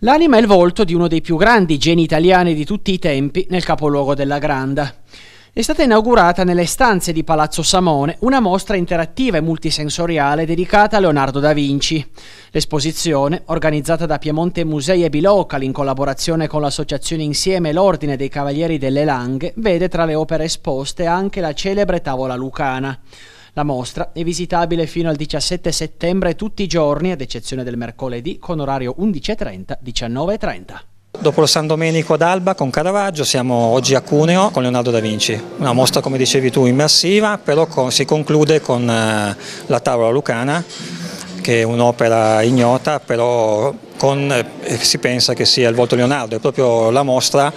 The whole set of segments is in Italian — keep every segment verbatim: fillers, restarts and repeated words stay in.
L'anima è il volto di uno dei più grandi geni italiani di tutti i tempi nel capoluogo della Granda. È stata inaugurata nelle stanze di Palazzo Samone una mostra interattiva e multisensoriale dedicata a Leonardo da Vinci. L'esposizione, organizzata da Piemonte Musei e Bilocal in collaborazione con l'associazione Insieme e l'Ordine dei Cavalieri delle Langhe, vede tra le opere esposte anche la celebre Tavola Lucana. La mostra è visitabile fino al diciassette settembre tutti i giorni, ad eccezione del mercoledì, con orario undici e trenta diciannove e trenta. Dopo lo San Domenico d'Alba con Caravaggio siamo oggi a Cuneo con Leonardo da Vinci, una mostra come dicevi tu immersiva, però con, si conclude con eh, la Tavola Lucana, che è un'opera ignota, però con, eh, si pensa che sia il volto di Leonardo, è proprio la mostra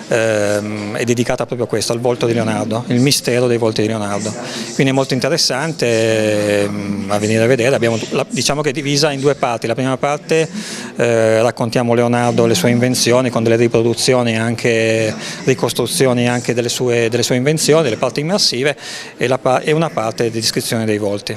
eh, è dedicata proprio a questo, al volto di Leonardo, il mistero dei volti di Leonardo. Quindi è molto interessante eh, a venire a vedere. Abbiamo, diciamo che è divisa in due parti. La prima parte eh, raccontiamo Leonardo, le sue invenzioni con delle riproduzioni, anche ricostruzioni anche delle sue, delle sue invenzioni, delle parti immersive, e, la, e una parte di descrizione dei volti.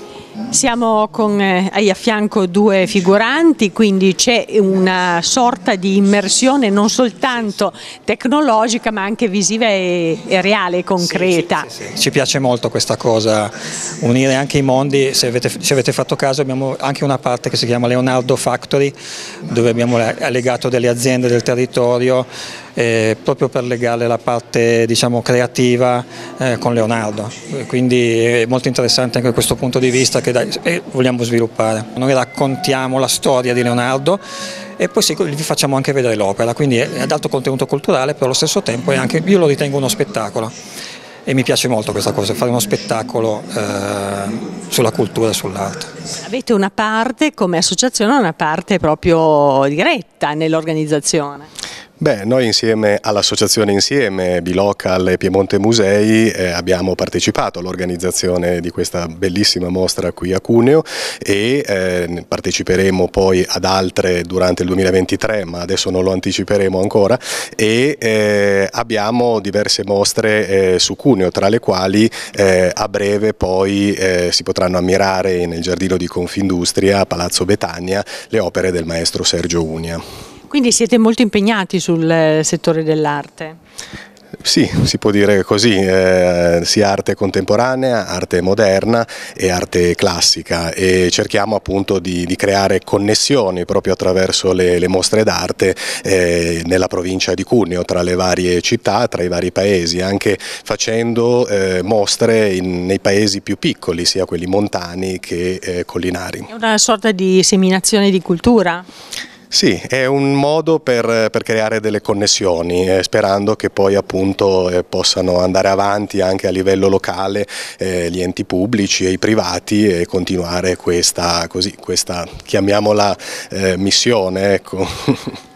Siamo con eh, a fianco due figuranti, quindi c'è una sorta di immersione non soltanto tecnologica ma anche visiva e, e reale e concreta. Sì, sì, sì, sì. Ci piace molto questa cosa, unire anche i mondi. Se avete, se avete fatto caso, abbiamo anche una parte che si chiama Leonardo Factory, dove abbiamo legato delle aziende del territorio eh, proprio per legare la parte, diciamo, creativa eh, con Leonardo. Quindi è molto interessante anche da questo punto di vista che dai, e vogliamo sviluppare. Noi raccontiamo la storia di Leonardo e poi sì, vi facciamo anche vedere l'opera, quindi è ad alto contenuto culturale, però allo stesso tempo è anche, io lo ritengo uno spettacolo e mi piace molto questa cosa, fare uno spettacolo eh, sulla cultura e sull'arte. Avete una parte come associazione, una parte proprio diretta nell'organizzazione? Beh, noi insieme all'associazione Insieme, Bilocal e Piemonte Musei eh, abbiamo partecipato all'organizzazione di questa bellissima mostra qui a Cuneo e eh, parteciperemo poi ad altre durante il duemilaventitré, ma adesso non lo anticiperemo ancora, e eh, abbiamo diverse mostre eh, su Cuneo, tra le quali eh, a breve poi eh, si potranno ammirare nel giardino di Confindustria, a Palazzo Betania, le opere del maestro Sergio Unia. Quindi siete molto impegnati sul settore dell'arte? Sì, si può dire così, eh, sia arte contemporanea, arte moderna e arte classica, e cerchiamo appunto di, di creare connessioni proprio attraverso le, le mostre d'arte eh, nella provincia di Cuneo, tra le varie città, tra i vari paesi, anche facendo eh, mostre in, nei paesi più piccoli, sia quelli montani che eh, collinari. È una sorta di seminazione di cultura? Sì, è un modo per, per creare delle connessioni, eh, sperando che poi appunto eh, possano andare avanti anche a livello locale eh, gli enti pubblici e i privati e continuare questa, così, questa chiamiamola eh, missione, ecco.